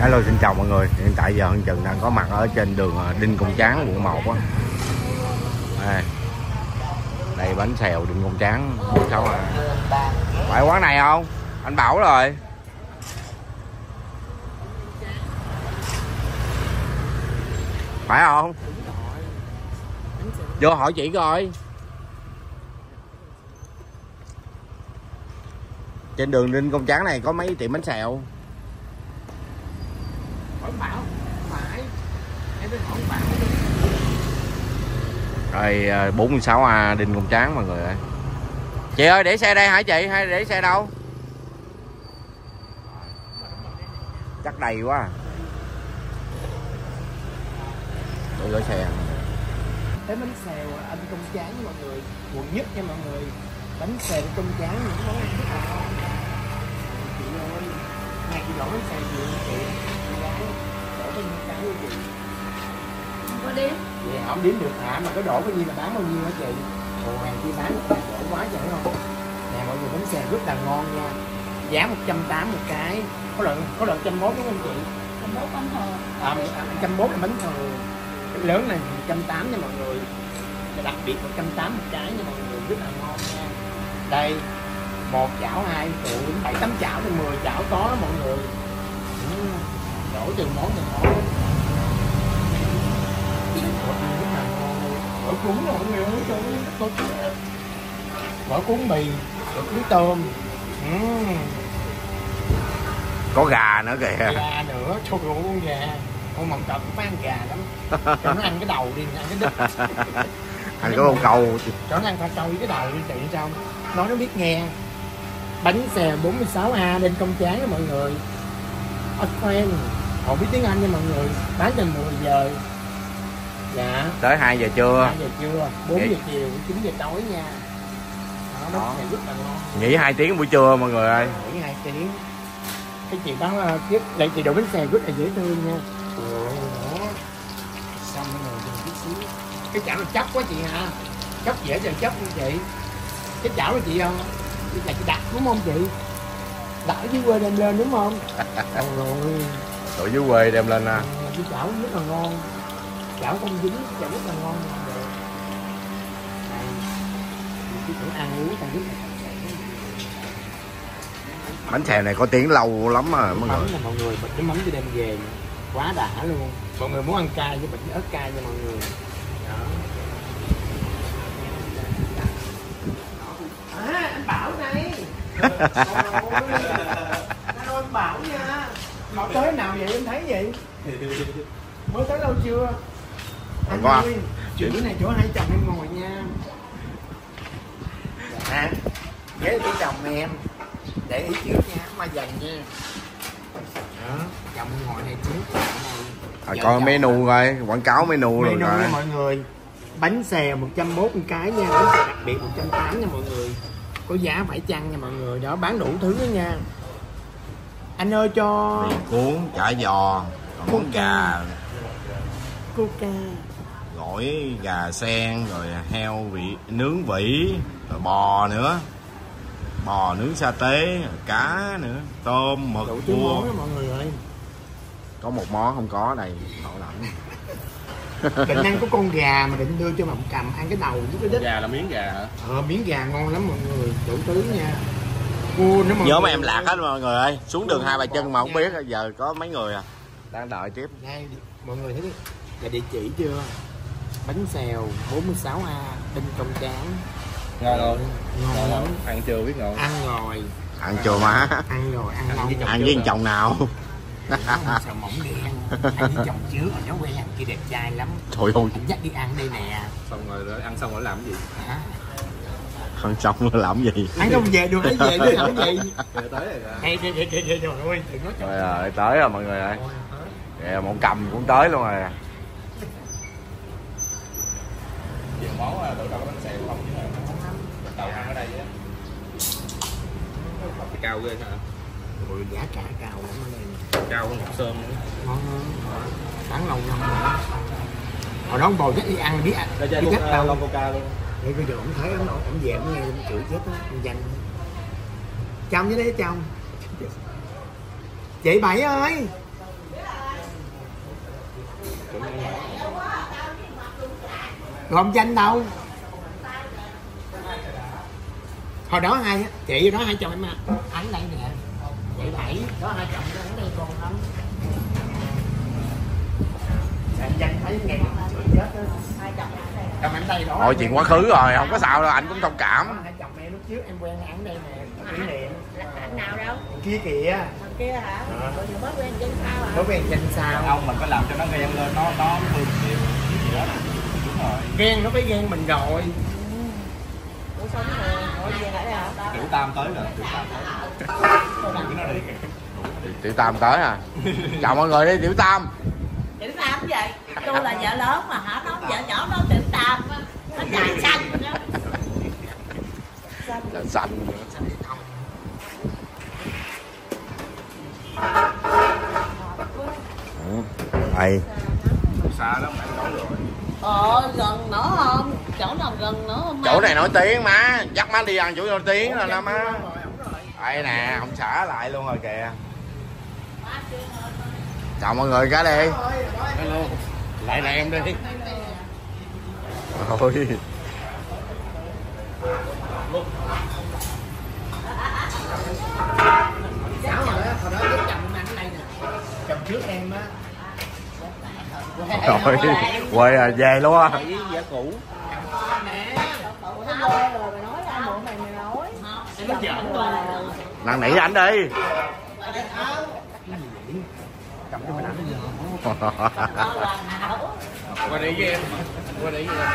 Hello, xin chào mọi người. Hiện tại giờ Hân Trần đang có mặt ở trên đường Đinh Công Tráng, quận 1 á. Đây bánh xèo Đinh Công Tráng 46 à. Phải quán này không? Anh bảo rồi. Phải không? Vô hỏi chị coi. Trên đường Đinh Công Tráng này có mấy tiệm bánh xèo. Bảo phải em hỏi Bảo. Rồi 46A Đinh Công Tráng mọi người ơi. Chị ơi, để xe đây hả chị hay để xe đâu? Chắc đầy quá. Để gửi xe. Cái bánh xèo anh Công Tráng mọi người, quận nhất nha mọi người. Bánh xèo Công Tráng những món ăn rất là ngon. Chị ơi, 2 kg bánh xèo gì chị? Đổ bao nhiêu cái luôn chị? Không có đếm. Vậy không đếm được hả? Mà có đổ bao nhiêu là bán bao nhiêu hả chị? Ồ, hàng kia bán một đổ quá vậy không? Nè mọi người, bánh xèo rất là ngon nha. Giá 180 một cái. Có lượng 101 đúng không chị? 101 bánh thờ. 101 là bánh thờ. Cái lớn này 180 nha mọi người. Đặc biệt 180 một cái nha mọi người, rất là ngon nha. Đây, 1 chảo 2 phụ đến 7-8 chảo đến 10 chảo có đó mọi người. Đổ từng món. Rất là ngon luôn. Mỡ cuốn rồi mọi người ơi, trời ơi, tốt quá. Mỡ cuốn mì, cuốn tôm. Có gà nữa kìa. Gà nữa, cho con gà. Con mồng cọp phải ăn gà lắm. Cho nó ăn cái đầu đi, ăn cái đít. Ăn có con câu. Cho nó ăn khoai câu với cái đầu đi chị sao? Nói nó biết nghe. Bánh xèo 46A Đinh Công Tráng đó mọi người. Friend. Họ biết tiếng Anh nha mọi người. Bán từ 10 giờ. Dạ. Tới 2 giờ trưa. 2 giờ trưa, 4 giờ chiều, 9 giờ tối nha. Đó. Rất là ngon. Nghỉ 2 tiếng buổi trưa mọi người ơi. Nghỉ 2 tiếng. Cái chị bán tiếp, đây chị đổ bánh xèo rất là dễ thương nha. Đó. Xong rồi dừng chút xíu. Cái chảo là chấp quá chị hả? Chấp dễ giờ chấp nha chị. Cái chảo là chị không? Cái này chị đặt đúng không chị? Đặt ở dưới quê đem lên đúng không? Rồi. Ở dưới quê đem lên à. Cái chảo rất là ngon. Chảo không dính, chảo rất là ngon nha. Đây. Cái chỗ ăn uống ta rất là bánh xèo này có tiếng lâu lắm à mọi người. Mọi người bịch cái mắm cho đem về quá đã luôn. Mọi người muốn ăn cay với bịch ớt cay nha mọi người. Đó. Anh Bảo này. Anh Bảo nha. Bảo tới nào vậy em thấy vậy? Mới tới lâu chưa? Anh ơi, chuyện cái này chỗ hai chồng em ngồi nha. Dạ. Ghế tí chồng em. Để ý trước nha, mà dần nha. Đó, chồng ngồi này trước. Rồi coi menu coi, quảng cáo menu rồi nha mọi người. Bánh xèo 140 cái nha, bánh xèo đặc biệt 180 nha mọi người. Có giá phải chăng nha mọi người, đó bán đủ thứ đó nha. Anh ơi cho mì cuốn, chả giò, món gà, coca, gỏi gà sen, rồi heo vị nướng vỉ, rồi bò nữa. Bò nướng sa tế, cá nữa, tôm, mực, cua. Mọi người ơi. Có một món không có đây, bảo đảm. Định ăn có con gà mà định đưa cho Mộng Cầm ăn cái đầu với cái đít. Gà là miếng gà hả? Miếng gà ngon lắm mọi người, đủ thứ nha. Cua nữa mọi nhớ người. mấy em lạc hết mọi người ơi, xuống đường Hai Bà Trưng mà không biết giờ có mấy người à. Đang đợi tiếp. Đây, mọi người thấy là địa chỉ chưa? Bánh xèo 46A Đinh Công Tráng. Ngon không? Ngon lắm. Ăn chưa biết ngon. Ăn rồi. Ăn chưa má? Ăn rồi, ăn ngon. Ăn với chồng nào? Xèo mỏng đen. Ăn với chồng trước rồi nó quen kia đẹp trai lắm. Trời ơi. Anh dắt đi ăn đây nè. Xong rồi ăn xong rồi làm cái gì? Hả? Ăn xong rồi làm cái gì? Ăn không về được cái về đi làm cái gì? Tới rồi. Ê, trời ơi, đừng nói Rồi rồi, tới rồi mọi người ơi. Kìa, Mộng Cầm cũng tới luôn rồi. Nhiều món là đổ đậu bánh xèo không chứ đầu ăn ở đây á. Cao ghê hả? Ôi, giá cả cao lắm ở đây. Cao hơn Ngọc Sơn nữa. Ngon hơn. Bán lâu năm rồi. Hồi đó ông bò chắc đi ăn biết cách đâu. Long Coca luôn. Để bây giờ ông thấy ông về ông nghe ông chửi chết á, ông danh. Chồng với đấy chồng. Chị Bảy ơi. Rồi ông Danh đâu? Hồi đó hai chị đó hai chồng em ảnh đây nè. Chị Bảy đó hai chồng nó ở đây còn không? Anh Danh thấy ngày chết đó. Hai chồng chồng em đây đó. Thôi chuyện quá khứ rồi, không có sao đâu, anh cũng thông cảm. Hai chồng em lúc trước em quen ảnh đây nè, kỷ niệm. Anh nào đâu? Kia kìa. Thằng kia hả? Rồi thì mới quen trên sao hả? Mới quen trên sao? Ông mình phải làm cho nó ghen lên, nó vươn cái gì đó nè. Đúng rồi. Ghen nó phải ghen mình rồi. Ủa sao nó rồi? Ủa về lại đây hả? Tiểu Tam tới rồi, Tiểu Tam tới. Nó đi. Tiểu Tam tới à? Chào mọi người đi Tiểu Tam. Tiểu Tam vậy? Tôi là vợ lớn mà hả? Nó vợ nhỏ nó Tiểu Tam á. Nó dài xanh đó. Là xanh. Đây. Xa lắm, bạn nói rồi. Gần nữa không? Chỗ nào gần nữa không? Chỗ này nổi tiếng má, dắt má đi ăn chỗ nổi tiếng rồi nè má. Đây nè, ông xã lại luôn rồi kìa. Chào mọi người cái đi. Hello. Lại là em đi. Thôi. Cháu rồi đó, hồi đó với chồng em ăn ở đây nè. Chồng trước em á. Rồi, quay à, về luôn á. Với giá cũ. Nó quê rồi mày nói ra muộn mày nói. Em nói giỡn thôi. Năn nỉ anh đi. Chồng cho mình ăn cái gì? Qua đây với em. Qua đây với em.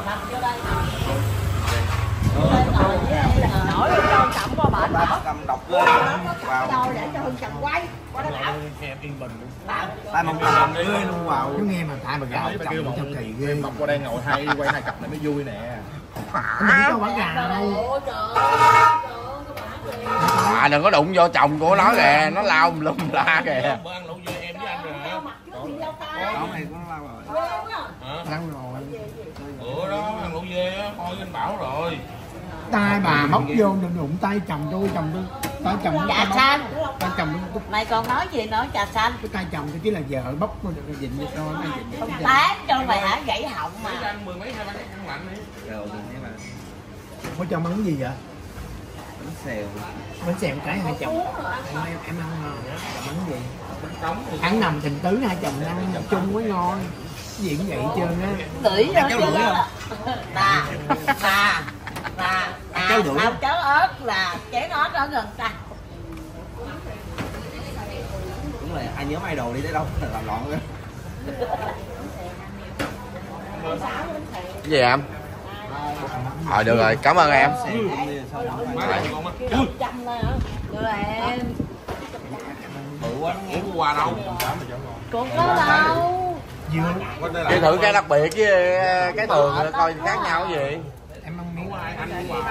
Nổi lên cho chậm qua bển đó. Cầm đọc lên. Vào. Đâu để cho Hưng chậm quay. Qua đó bảo. Em yên bình luôn. Tay mong cầm đi luôn vào. Nó nghe mà tại mà gạo chồng cho kỳ ghê. Mọc qua đây ngồi hai quay hai cặp này mới vui nè. Anh đừng có quả gà đâu. À đừng có đụng vô chồng của nó kìa, nó lao lum la kìa. Bữa ăn lẩu dê em với anh rồi hả? Đó này có lao rồi. Lâu rồi. Bữa đó ăn lẩu dê á, thôi anh bảo rồi. Tay bà bóc vô đừng đụng tay chồng tôi tay chồng Trà xanh. tay chồng Mày còn nói gì nữa trà xanh? cái tay chồng tôi chỉ là vợ bóc nó được dịnh vô thôi Không tán cho mày hả gãy họng mà. Anh mười mấy hai ba cái ăn lạnh đi. Rồi mình thấy mà. có cho món gì vậy? Bánh xèo. Bánh xèo cái hai chồng em ăn ngon món gì? Bánh cống. Ăn nằm tình tứ hai chồng ăn chung mới ngon. Cái gì cũng vậy hết trơn á. Lưỡi rồi chứ. Cháu đuổi. Tao cháo ớt là chén ớt ở gần ta. Đúng rồi, ai nhớ idol đi tới đâu làm loạn nữa. Cái gì em? Được rồi, cảm ơn em. Chăm thôi hả? Rồi em. Bự quá, uống qua đâu. Còn có đâu. Đi thử cái đặc biệt với cái thường coi khác nhau cái gì. Em ăn miếng Anh uống qua.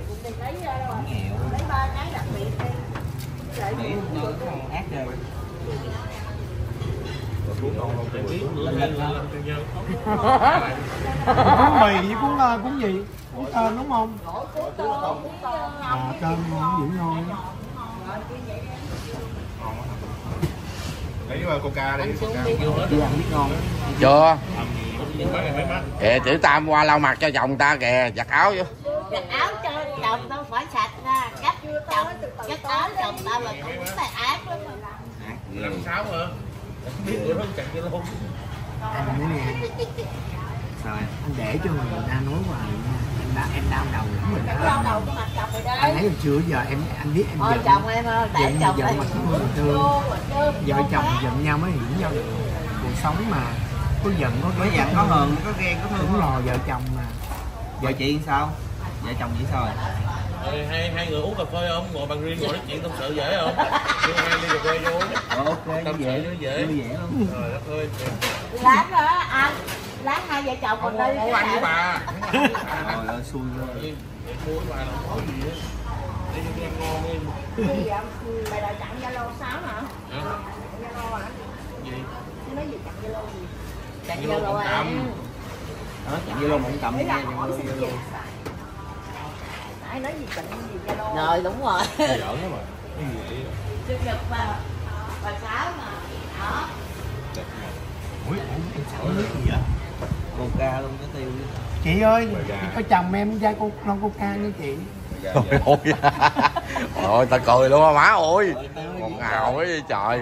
Lấy ba cái đặc biệt đi. Nghĩ nó ác rồi. cuốn mì với cuốn gì? Cuốn tôm đúng không? Tôm ngon dữ ngon. Lấy coca đi. Chưa. Kìa Tiểu Tam qua lau mặt cho chồng ta kìa, giặt áo vô. Giặt áo cho chồng tao phải sạch ra. Cắt chồng, cắt áo chồng tao là cũng phải ác lắm mà. 56 hả? Biết bữa đó chặt cho luôn. Anh nói nè. Sao em? Anh để cho người ta nói hoài nha. Em đau đầu lắm rồi đó. Đau đầu của mặt chồng rồi Anh thấy đấy. hồi xưa giờ anh biết em Thôi giận. chồng em ơi, để chồng giận em. mặt người thương. Vợ chồng giận nhau mới hiểu nhau được. Cuộc sống mà có giận có Có giận có hờn, có ghen có thương. đúng rồi vợ chồng mà. Vợ chị sao? Vợ chồng chị sao rồi? Hai người uống cà phê không? Ngồi bàn riêng ngồi nói chuyện tâm sự dễ không? Đưa hai ly cà phê vô. Ok Tâm sự nó dễ. luôn. Trời đất ơi. Lát đó anh, lát hai vợ chồng Không mình đi. có ăn với bà. Trời ơi xui rồi. Mua với bà là không có gì á. Đi cho ăn ngon đi. Mày đòi chặn Zalo 6 hả? Zalo hả? Gì? Chứ nói gì chặn Zalo gì? Chặn Zalo Zalo không à? cầm. Đó chặn Zalo mà không cầm Ý là nha. hỏi xin gì? Ai nói gì chặn gì Zalo? Rồi đúng rồi. Giỡn đó mà. Cái gì vậy? Chưa được bà Sáu mà. Đó. Ủa em sợ nước gì vậy? Coca luôn cái tiêu. Chị ơi, chị có chồng em ra lon Coca nha chị. Ôi ta cười luôn á má ơi. Còn ngào quá vậy trời.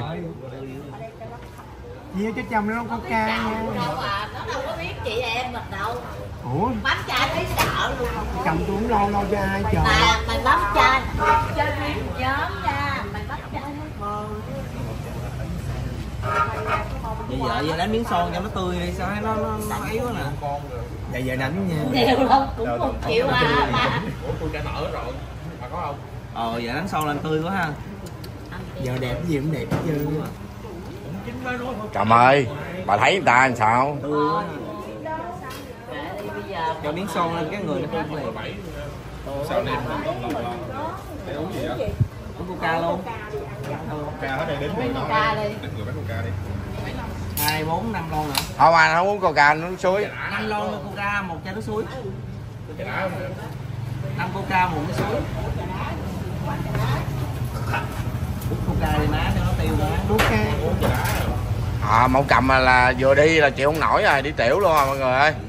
Chị ơi cho chồng lon Coca nha. Đâu à, nó đâu có biết chị em mình đâu. Ủa? Bấm trai thấy sợ luôn. Chồng tôi cũng lo cho ai trời. Mà mày bấm trai. Chơi riêng nhóm nha, mày bấm trai hết. Vậy vợ giờ đánh miếng son cho nó tươi đi sao nó ấy quá nè. Dạ giờ đánh nha. Nhiều không? Cũng 1 triệu à mà. Ủa tôi đã nở rồi. Bà có không? Giờ đánh son lên tươi quá ha. Giờ đẹp gì cũng đẹp hết trơn. Cầm ơi, bà thấy người ta làm sao? Tươi quá. Bây giờ Cho miếng son lên cái người nó tươi liền. Sao em để uống gì vậy? Uống Coca luôn. Coca hết đây đến người nó Coca đi. đến người bán Coca đi. 2, 4, 5 lon nữa. Không anh không uống Coca nước suối. 5 lon Coca, 1 chai nước suối. 5 Coca, 1 nước suối. Uống Coca đi má cho nó tiêu ra. Coca. Mẫu cầm là vừa đi là chịu không nổi rồi, đi tiểu luôn rồi mọi người ơi.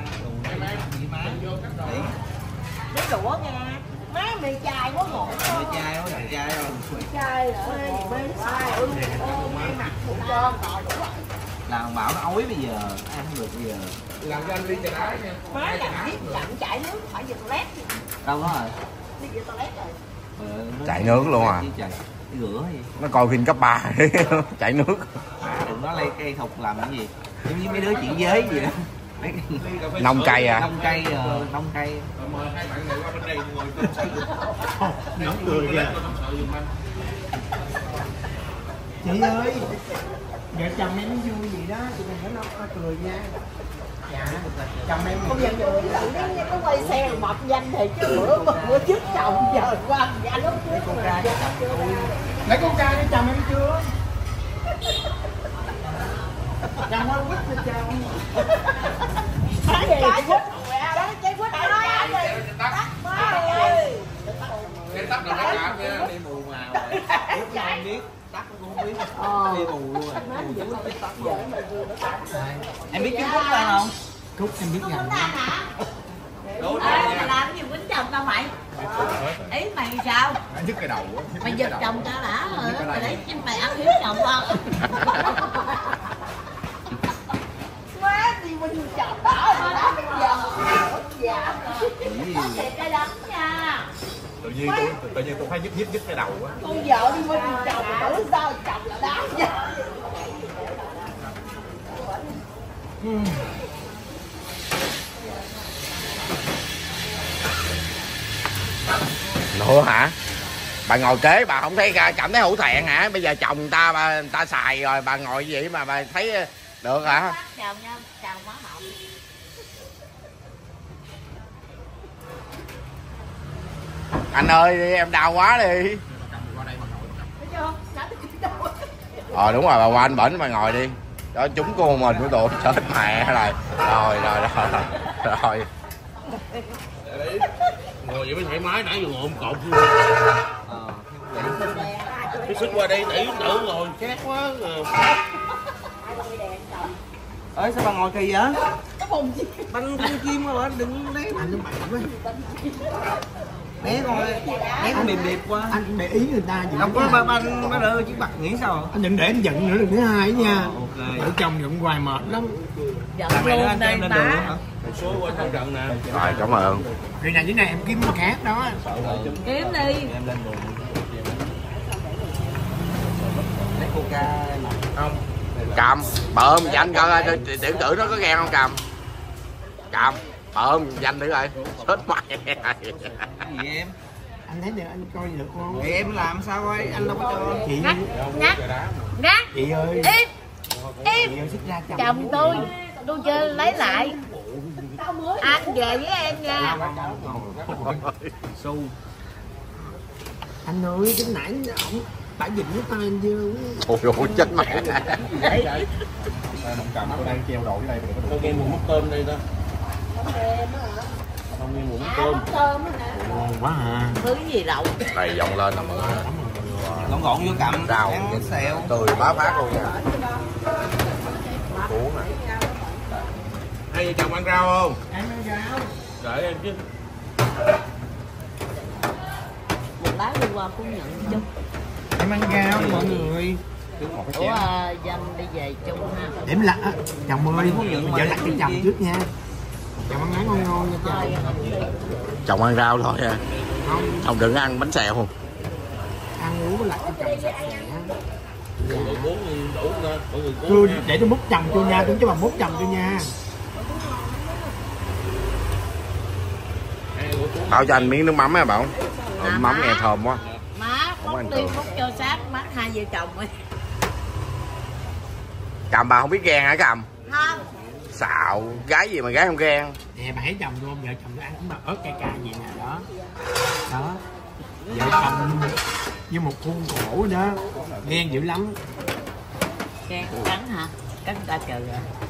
Lấy đũa nha. Má mì chai quá ngộ. Mì chai quá, chai rồi. Chai nữa. Mê sai. Mặt phụ trơn rồi đủ rồi. Làm bảo nó ói bây giờ, ăn không được bây giờ. Làm cho anh ly trà đá nha. Má chậm chảy nước phải về toilet. Đâu đó rồi. Đi về toilet rồi. Chạy nước luôn à. Rửa gì. Nó coi phim cấp 3 chạy nước. Đừng nói lấy cây thục làm cái gì. Giống như mấy đứa chuyện giới gì đó. Nông cây à. Nông cây, nông cây. Mời hai bạn này qua bên đây ngồi tâm sự. Nó cười kìa. Chị ơi, vợ chồng em vui gì đó, chị đừng có nói cười nha. Dạ, chồng em Bây giờ người tự nhiên có quay xe rồi mập danh thì chứ bữa trước chồng giờ qua dạ lúc trước lấy Coca cho chồng em chưa? Chồng ơi quýt cho chồng. cái gì trái quýt trái quýt tắt má ơi Em tắt rồi nó chạm nha. Đi mù màu rồi. Không biết, tắt cũng không biết. Đi mù luôn rồi. Em biết kiếm Cúc ra không? Cúc em biết rằng. mày làm gì quýnh chồng tao mày? Ý mày sao? Anh nhức cái đầu á. Mày giật chồng tao đã rồi đó, mày lấy mày ăn hiếp chồng tao. Quá đi mình chồng đó giờ thiệt cái đấm nha. Tự nhiên tôi thấy nhức cái đầu á. Con vợ đi bên chồng mà tưởng sao chồng là đá nha. Nữa hả? Bà ngồi kế bà không thấy cảm thấy hổ thẹn hả? Bây giờ chồng người ta xài rồi bà ngồi vậy mà bà thấy được hả? Chào nha, chào má hậu. Anh ơi em đau quá đi. Đúng rồi bà qua anh bển bà ngồi đi. Đó chúng cô mình của tụi chết mẹ rồi. Rồi. Ngồi vậy mới thoải mái, nãy giờ ngồi ôm cột luôn. Cái xích qua đây đẩy đỡ ngồi chát quá. Ơi sao bà ngồi kỳ vậy? Banh con chim mà bà đừng lấy. Anh nó mạnh quá. Né con mềm đẹp quá. Anh để ý người ta gì. Đâu có ba đỡ chiếc bạc nghĩ sao? Anh đừng để em giận nữa, đừng thứ hai nha. Ok. Vợ chồng giận hoài mệt lắm. Giận Mày nói luôn anh đây em lên đường má. hả? Một số qua thâu trận nè. Rồi cảm ơn. Vì này dưới này em kiếm một khác đó. Kiếm đi. Em lên đường. Lấy Coca không? Cầm bợm danh coi tiểu tử nó có ghen không cầm. Cầm bợm danh thử coi. Chết mày. Gì em? Anh thấy được anh coi được không? Thì em làm sao coi, anh đâu có cho. Chị Ngắt. chị ơi. Im. Chị ơi xích ra Chồng tôi chơi lấy lại. Anh về với em nha. Su. Anh ơi cái nãy ổng bả dịnh cái tay anh chưa? Ôi chết mẹ. Đồng cầm tôi đang treo đồ dưới đây. Tôi nghe mùi mắm tôm đây ta. Không nghe mùi mắm tôm. Tôm á hả? Ngon quá à. Thứ gì lậu? Đầy vòng lên nè mọi người. Gọn gọn vô cầm. Rau ăn xèo. tươi bá phát luôn nha. Cuốn nè. Hai vợ chồng ăn rau không? Ăn rau. Đợi em chứ. Một lát đi qua cũng nhận chung. Em ăn rau mọi người. Ủa Danh đi về chung ha. Điểm lạ chồng ơi, mình vợ lặt cho chồng trước nha. Chồng ăn ngon ngon nha chồng. Chồng ăn rau thôi à. Không, Chồng đừng ăn bánh xèo không? ăn uống với lặt cho chồng sạch sẽ. Người cuốn đủ ra, mọi người cuốn Tôi nha. để tôi múc chồng tôi nha, tôi cho bà múc chồng tôi nha. Hai người cuốn. Bảo cho anh miếng nước mắm á Bảo. Mắm nghe thơm quá. Má Không ăn múc đi được. múc cho sát mắt hai vợ chồng ơi. Cầm bà không biết ghen hả Cầm? Không. Xạo, gái gì mà gái không ghen. Nè bà thấy chồng tôi không? Vợ chồng tôi ăn cũng mà ớt cay cay gì nè đó. Đó. Vợ chồng như một khuôn khổ đó. Ghen dữ lắm. Cắn hả? Cắn ta chờ rồi.